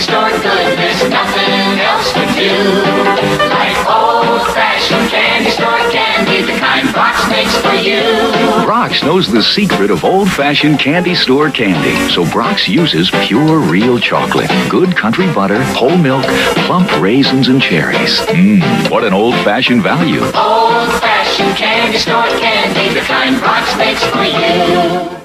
candy store goodness nothing else would do. Like old-fashioned candy store candy, the kind Brach makes for you. Brach knows the secret of old-fashioned candy store candy, so Brach uses pure, real chocolate, good country butter, whole milk, plump raisins, and cherries. What an old-fashioned value. Old-fashioned candy store candy, the kind Brach makes for you.